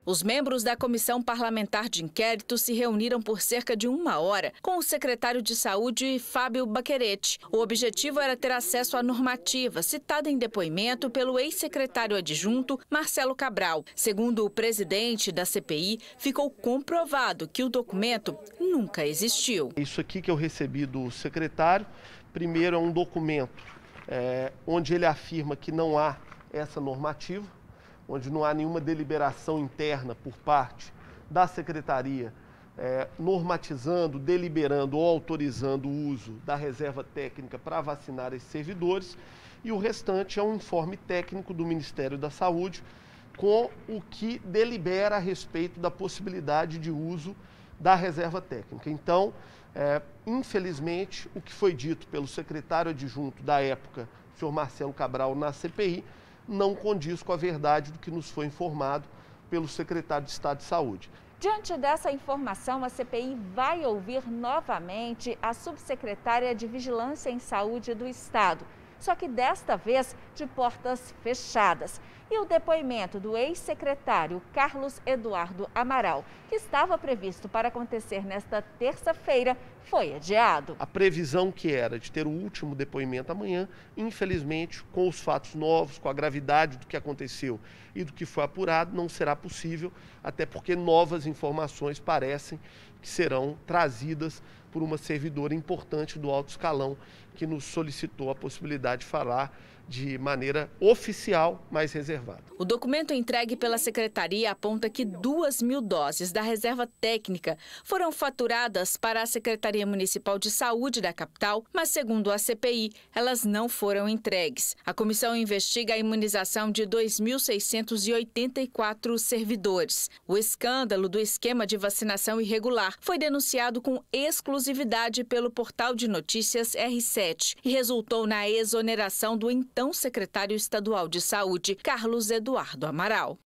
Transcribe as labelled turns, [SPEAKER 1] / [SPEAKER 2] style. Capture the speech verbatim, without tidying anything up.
[SPEAKER 1] Os membros da Comissão Parlamentar de Inquérito se reuniram por cerca de uma hora com o secretário de Saúde, Fábio Baquerete. O objetivo era ter acesso à normativa citada em depoimento pelo ex-secretário adjunto, Marcelo Cabral. Segundo o presidente da C P I, ficou comprovado que o documento nunca existiu.
[SPEAKER 2] Isso aqui que eu recebi do secretário, primeiro é um documento é, onde ele afirma que não há essa normativa, onde não há nenhuma deliberação interna por parte da Secretaria é, normatizando, deliberando ou autorizando o uso da reserva técnica para vacinar esses servidores, e o restante é um informe técnico do Ministério da Saúde com o que delibera a respeito da possibilidade de uso da reserva técnica. Então, é, infelizmente, o que foi dito pelo secretário adjunto da época, o senhor Marcelo Cabral, na C P I, não condiz com a verdade do que nos foi informado pelo secretário de Estado de Saúde.
[SPEAKER 3] Diante dessa informação, a C P I vai ouvir novamente a subsecretária de Vigilância em Saúde do Estado, só que desta vez de portas fechadas. E o depoimento do ex-secretário Carlos Eduardo Amaral, que estava previsto para acontecer nesta terça-feira, foi adiado.
[SPEAKER 2] A previsão que era de ter o último depoimento amanhã, infelizmente, com os fatos novos, com a gravidade do que aconteceu e do que foi apurado, não será possível, até porque novas informações parecem que serão trazidas por uma servidora importante do alto escalão que nos solicitou a possibilidade de falar de maneira oficial, mas reservada.
[SPEAKER 1] O documento entregue pela Secretaria aponta que duas mil doses da reserva técnica foram faturadas para a Secretaria Municipal de Saúde da capital, mas, segundo a C P I, elas não foram entregues. A comissão investiga a imunização de dois mil seiscentos e oitenta e quatro servidores. O escândalo do esquema de vacinação irregular foi denunciado com exclusividade pelo portal de notícias R sete e resultou na exoneração do então secretário estadual de Saúde, Carlos Eduardo Amaral.